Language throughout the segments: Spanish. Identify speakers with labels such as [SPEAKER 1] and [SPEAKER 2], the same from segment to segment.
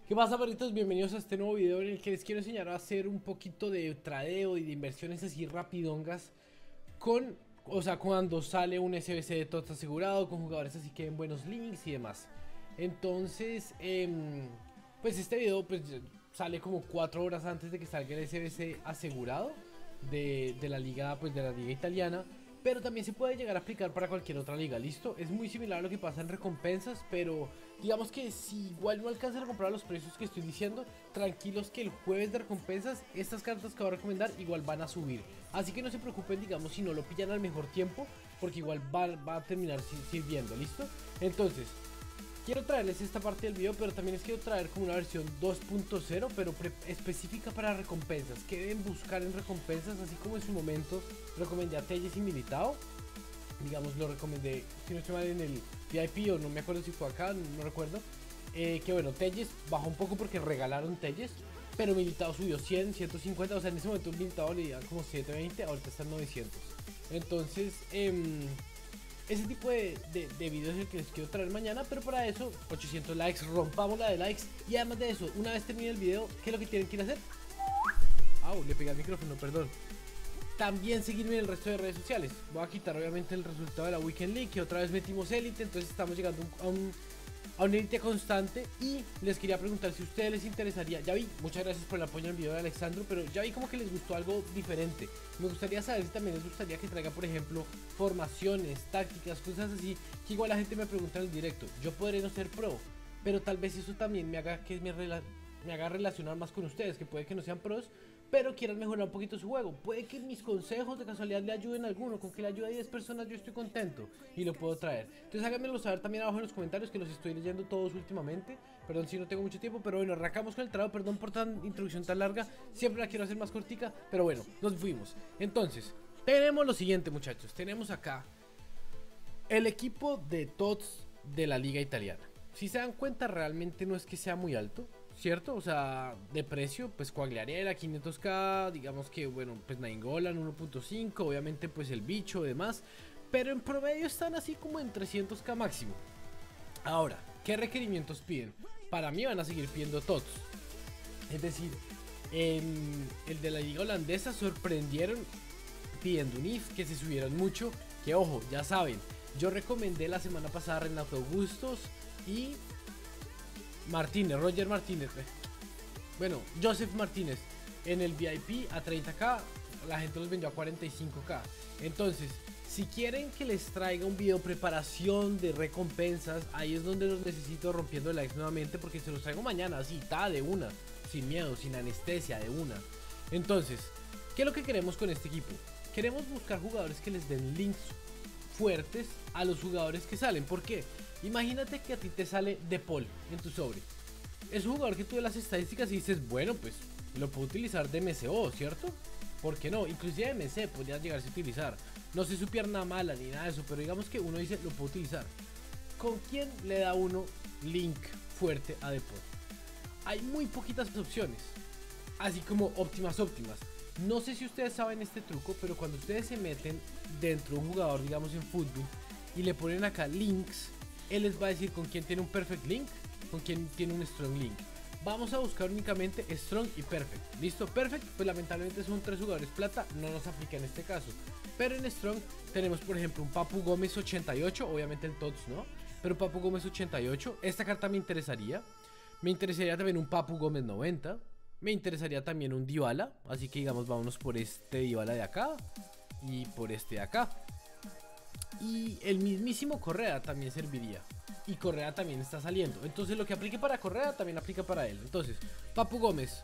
[SPEAKER 1] ¿Qué pasa, perritos? Bienvenidos a este nuevo video en el que les quiero enseñar a hacer un poquito de tradeo y de inversiones así rapidongas con, o sea, cuando sale un SBC de TOTS asegurado, con jugadores así que en buenos links y demás. Entonces, pues este video pues sale como 4 horas antes de que salga el SBC asegurado de la liga, pues de la liga italiana. Pero también se puede llegar a aplicar para cualquier otra liga, ¿listo? Es muy similar a lo que pasa en recompensas, pero digamos que si igual no alcanzan a comprar los precios que estoy diciendo, tranquilos que el jueves de recompensas, estas cartas que voy a recomendar igual van a subir. Así que no se preocupen, digamos, si no lo pillan al mejor tiempo, porque igual va a terminar sirviendo, ¿listo? Entonces, quiero traerles esta parte del video, pero también les quiero traer como una versión 2.0, pero específica para recompensas. Que deben buscar en recompensas, así como en su momento recomendé a Telles y Militao. Digamos, lo recomendé, si no estoy mal, en el VIP o no me acuerdo si fue acá, no recuerdo. Que bueno, Telles bajó un poco porque regalaron Telles, pero Militao subió 100, 150, o sea, en ese momento un Militao le iban como 720, ahorita están 900. Entonces, ese tipo de videos es el que les quiero traer mañana, pero para eso 800 likes, rompamos la de likes. Y además de eso, una vez termine el video, ¿qué es lo que tienen que ir a hacer? Au, le pegué al micrófono, perdón. También seguirme en el resto de redes sociales. Voy a quitar obviamente el resultado de la Weekend League, que otra vez metimos élite, entonces estamos llegando a un élite constante. Y les quería preguntar si a ustedes les interesaría. Ya vi, muchas gracias por el apoyo en el video de Alexandro, pero ya vi como que les gustó algo diferente. Me gustaría saber si también les gustaría que traiga, por ejemplo, formaciones, tácticas, cosas así, que igual la gente me pregunta en el directo. Yo podré no ser pro, pero tal vez eso también me haga que me haga relacionar más con ustedes, que puede que no sean pros, pero quieran mejorar un poquito su juego. Puede que mis consejos de casualidad le ayuden a alguno. Con que le ayude a 10 personas yo estoy contento y lo puedo traer. Entonces háganmelo saber también abajo en los comentarios, que los estoy leyendo todos últimamente. Perdón si no tengo mucho tiempo, pero bueno, arrancamos con el trabajo. Perdón por tan introducción tan larga, siempre la quiero hacer más cortica, pero bueno, nos fuimos. Entonces, tenemos lo siguiente, muchachos. Tenemos acá el equipo de TOTS de la liga italiana. Si se dan cuenta, realmente no es que sea muy alto, ¿cierto? O sea, de precio, pues Quagliarella 500k, digamos que, bueno, pues Nainggolan 1.5, obviamente pues el bicho y demás, pero en promedio están así como en 300k máximo. Ahora, ¿qué requerimientos piden? Para mí van a seguir pidiendo TOTS. Es decir, el de la liga holandesa sorprendieron pidiendo un if, que se subieron mucho, que ojo, ya saben, yo recomendé la semana pasada a Renato Bustos y Martínez, Roger Martínez, bueno, Joseph Martínez en el VIP a 30k, la gente los vendió a 45k. Entonces, si quieren que les traiga un video preparación de recompensas, ahí es donde los necesito rompiendo likes nuevamente, porque se los traigo mañana, así, ta, de una, sin miedo, sin anestesia, de una. Entonces, ¿qué es lo que queremos con este equipo? Queremos buscar jugadores que les den links fuertes a los jugadores que salen. ¿Por qué? Imagínate que a ti te sale De Paul en tu sobre. Es un jugador que tú ves las estadísticas y dices, bueno, pues lo puedo utilizar de MCO, ¿cierto? ¿Por qué no? Inclusive de MC podría llegarse a utilizar. No sé su pierna mala ni nada de eso, pero digamos que uno dice, lo puedo utilizar. ¿Con quién le da uno link fuerte a De Paul? Hay muy poquitas opciones, así como óptimas. No sé si ustedes saben este truco, pero cuando ustedes se meten dentro de un jugador, digamos en fútbol, y le ponen acá links, él les va a decir con quién tiene un perfect link, con quién tiene un strong link. Vamos a buscar únicamente strong y perfect. ¿Listo? Perfect, pues lamentablemente son 3 jugadores plata, no nos aplica en este caso. Pero en strong tenemos, por ejemplo, un Papu Gómez 88, obviamente el TOTS no, pero Papu Gómez 88, esta carta me interesaría. Me interesaría también un Papu Gómez 90. Me interesaría también un Dybala, así que digamos vámonos por este Dybala de acá y por este de acá. Y el mismísimo Correa también serviría. Y Correa también está saliendo. Entonces lo que aplique para Correa también aplica para él. Entonces, Papu Gómez,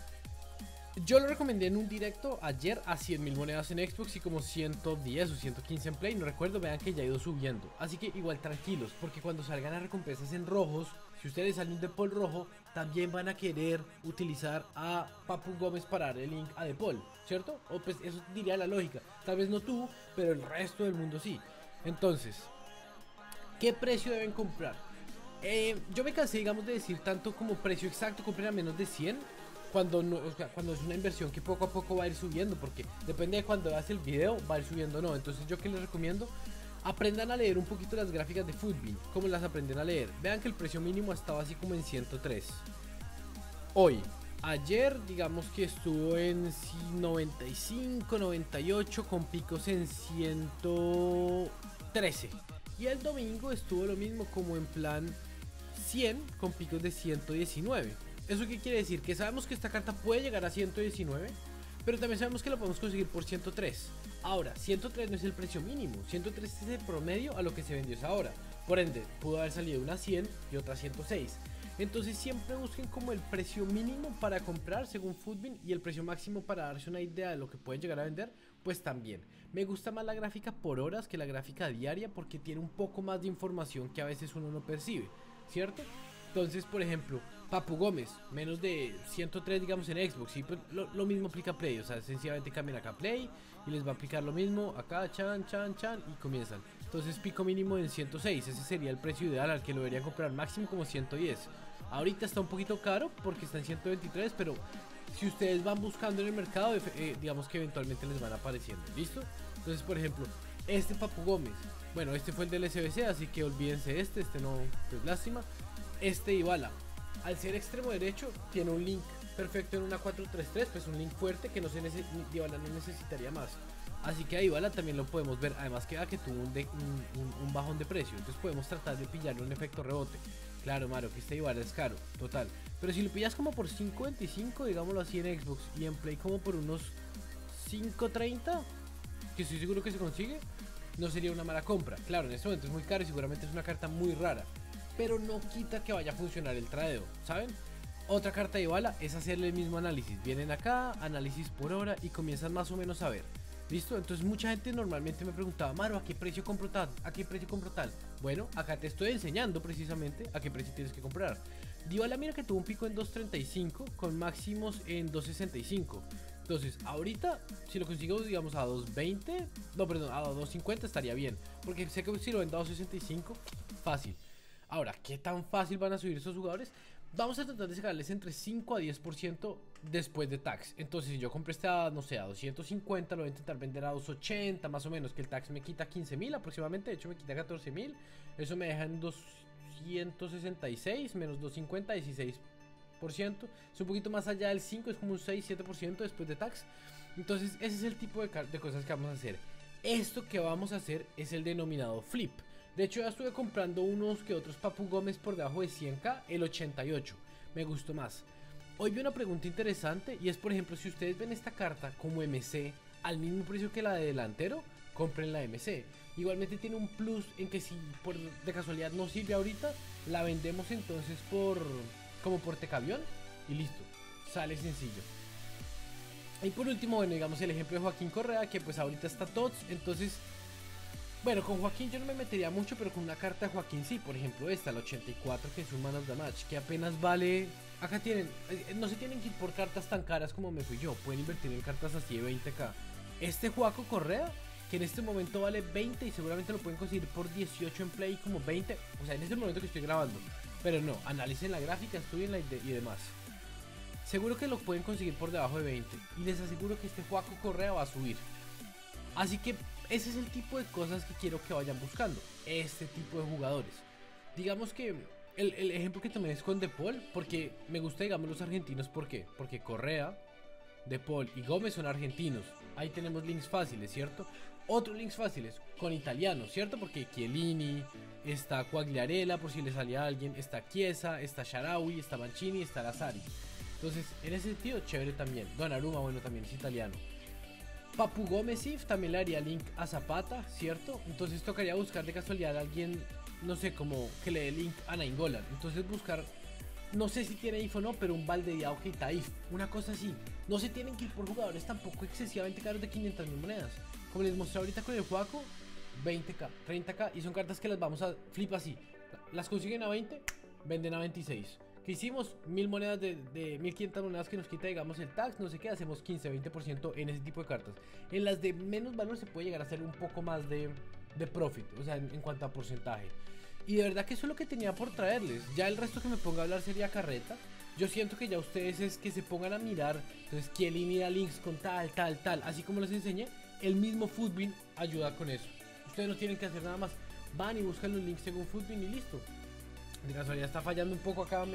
[SPEAKER 1] yo lo recomendé en un directo ayer a 100.000 monedas en Xbox y como 110 o 115 en Play, no recuerdo, vean que ya ha ido subiendo. Así que igual tranquilos, porque cuando salgan las recompensas en rojos, si ustedes salen un De Paul rojo, también van a querer utilizar a Papu Gómez para dar el link a De Paul, ¿cierto? O pues eso diría la lógica. Tal vez no tú, pero el resto del mundo sí. Entonces, ¿qué precio deben comprar? Yo me cansé, digamos, de decir tanto como precio exacto, compren a menos de 100 cuando, no, o sea, cuando es una inversión que poco a poco va a ir subiendo, porque depende de cuando hagas el video, va a ir subiendo o no. Entonces yo que les recomiendo, aprendan a leer un poquito las gráficas de Footbin, como las aprenden a leer. Vean que el precio mínimo ha estado así como en 103. hoy. Ayer digamos que estuvo en 95, 98 con picos en 113. Y el domingo estuvo lo mismo, como en plan 100 con picos de 119. ¿Eso qué quiere decir? Que sabemos que esta carta puede llegar a 119, pero también sabemos que la podemos conseguir por 103. Ahora, 103 no es el precio mínimo, 103 es el promedio a lo que se vendió esa hora. Por ende, pudo haber salido una 100 y otra 106. Entonces siempre busquen como el precio mínimo para comprar según Footbin, y el precio máximo para darse una idea de lo que pueden llegar a vender, pues también. Me gusta más la gráfica por horas que la gráfica diaria, porque tiene un poco más de información que a veces uno no percibe, ¿cierto? Entonces, por ejemplo, Papu Gómez, menos de 103 digamos en Xbox, y pues lo mismo aplica a Play, o sea, sencillamente cambian acá Play y les va a aplicar lo mismo acá, chan, y comienzan. Entonces pico mínimo en 106, ese sería el precio ideal al que lo deberían comprar, máximo como 110. Ahorita está un poquito caro porque está en 123, pero si ustedes van buscando en el mercado, digamos que eventualmente les van apareciendo, ¿listo? Entonces, por ejemplo, este Papu Gómez, bueno, este fue el del SBC, así que olvídense este no, pues lástima. Este Dybala, al ser extremo derecho, tiene un link perfecto en una 4-3-3, pues un link fuerte que Dybala no necesitaría más. Así que a Dybala también lo podemos ver, además queda que tuvo un bajón de precio, entonces podemos tratar de pillarle un efecto rebote. Claro, Mario, que este Dybala es caro, total. Pero si lo pillas como por 5.25, digámoslo así en Xbox, y en Play como por unos 5.30, que estoy seguro que se consigue, no sería una mala compra. Claro, en este momento es muy caro y seguramente es una carta muy rara, pero no quita que vaya a funcionar el tradeo, ¿saben? Otra carta de Dybala es hacerle el mismo análisis. Vienen acá, análisis por hora, y comienzan más o menos a ver. ¿Listo? Entonces mucha gente normalmente me preguntaba, Maro, ¿a qué precio compro tal? ¿A qué precio compro tal? Bueno, acá te estoy enseñando precisamente a qué precio tienes que comprar. Dybala, mira que tuvo un pico en 2.35 con máximos en 2.65. Entonces, ahorita, si lo consigo, digamos, a 2.20, no, perdón, a 2.50 estaría bien. Porque sé que si lo vendo a 2.65, fácil. Ahora, ¿qué tan fácil van a subir esos jugadores? Vamos a tratar de sacarles entre 5 a 10% después de tax. Entonces, si yo compré este a, no sé, a 250, lo voy a intentar vender a 280 más o menos, que el tax me quita 15.000 aproximadamente, de hecho me quita 14.000. Eso me deja en 266 menos 250, 16%. Es un poquito más allá del 5, es como un 6-7% después de tax. Entonces, ese es el tipo de cosas que vamos a hacer. Esto que vamos a hacer es el denominado flip. De hecho, ya estuve comprando unos que otros Papu Gómez por debajo de 100k, el 88. Me gustó más. Hoy vi una pregunta interesante, y es, por ejemplo, si ustedes ven esta carta como MC al mismo precio que la de delantero, compren la MC. Igualmente tiene un plus en que si de casualidad no sirve ahorita, la vendemos entonces como portacavión y listo. Sale sencillo. Y por último, bueno, digamos el ejemplo de Joaquín Correa, que pues ahorita está TOTS, entonces... Bueno, con Joaquín yo no me metería mucho, pero con una carta de Joaquín sí. Por ejemplo esta, el 84, que es un Man of the Match, que apenas vale... Acá tienen, no se tienen que ir por cartas tan caras como me fui yo. Pueden invertir en cartas así de 20k. Este Joaco Correa, que en este momento vale 20 y seguramente lo pueden conseguir por 18 en Play, como 20. O sea, en este momento que estoy grabando. Pero no, analicen la gráfica, estudienla y demás. Seguro que lo pueden conseguir por debajo de 20. Y les aseguro que este Joaco Correa va a subir. Así que ese es el tipo de cosas que quiero que vayan buscando. Este tipo de jugadores. Digamos que el ejemplo que tomé es con De Paul, porque me gusta, digamos, los argentinos. ¿Por qué? Porque Correa, De Paul y Gómez son argentinos. Ahí tenemos links fáciles, ¿cierto? Otros links fáciles con italianos, ¿cierto? Porque Chiellini, está Quagliarella, por si le salía a alguien, está Chiesa, está Shaarawy, está Mancini, está Lazzari. Entonces, en ese sentido, chévere también. Donnarumma, bueno, también es italiano. Papu Gómez If también le haría link a Zapata, ¿cierto? Entonces tocaría buscar de casualidad a alguien, no sé, como que le dé link a Nainggolan. Entonces buscar, no sé si tiene IF o no, pero un Valdeviao que Taif, una cosa así. No se tienen que ir por jugadores tampoco excesivamente caros de 500.000 monedas. Como les mostré ahorita con el Joaco, 20k, 30k, y son cartas que las vamos a flip así. Las consiguen a 20, venden a 26. Que hicimos 1000 monedas de 1500 monedas que nos quita, digamos, el tax, no sé qué, hacemos 15-20% en ese tipo de cartas. En las de menos valor se puede llegar a hacer un poco más de profit, o sea, en cuanto a porcentaje. Y de verdad que eso es lo que tenía por traerles. Ya el resto que me ponga a hablar sería carreta. Yo siento que ya ustedes es que se pongan a mirar, entonces Chiellini da links con tal, así como les enseñé. El mismo Footbin ayuda con eso. Ustedes no tienen que hacer nada más, van y buscan los links según Footbin y listo. De casualidad está fallando un poco acá, me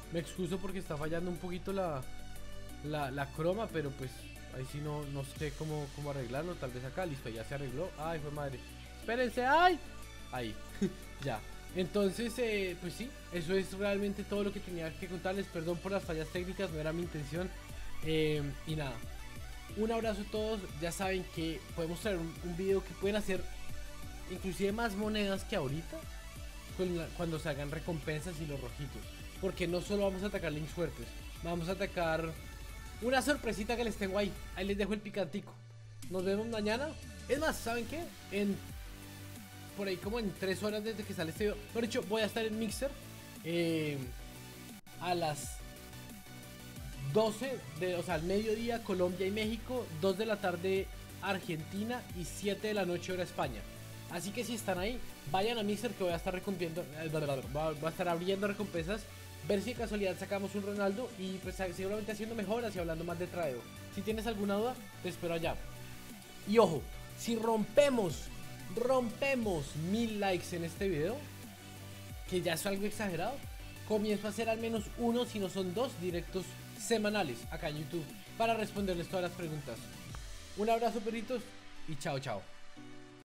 [SPEAKER 1] Me excuso porque está fallando un poquito la croma, pero pues ahí sí no sé cómo arreglarlo. Tal vez acá, listo, ya se arregló. Ay, fue madre. Espérense, ay. Ahí, ya. Entonces, pues sí, eso es realmente todo lo que tenía que contarles. Perdón por las fallas técnicas, no era mi intención. Y nada, un abrazo a todos. Ya saben que podemos traer un video que pueden hacer inclusive más monedas que ahorita cuando se hagan recompensas y los rojitos. Porque no solo vamos a atacar Link suertes, vamos a atacar una sorpresita que les tengo ahí. Ahí les dejo el picantico. Nos vemos mañana. Es más, ¿saben qué? Por ahí como en 3 horas desde que sale este video. Por hecho, voy a estar en Mixer a las 12 o sea, al mediodía Colombia y México, 2 de la tarde Argentina y 7 de la noche hora España. Así que si están ahí, vayan a Mixer que voy a estar voy a estar abriendo recompensas. Ver si de casualidad sacamos un Ronaldo y pues seguramente haciendo mejoras y hablando más de tradeo. Si tienes alguna duda, te espero allá. Y ojo, si rompemos 1000 likes en este video, que ya es algo exagerado, comienzo a hacer al menos uno, si no son 2 directos semanales acá en YouTube para responderles todas las preguntas. Un abrazo, perritos, y chao, chao.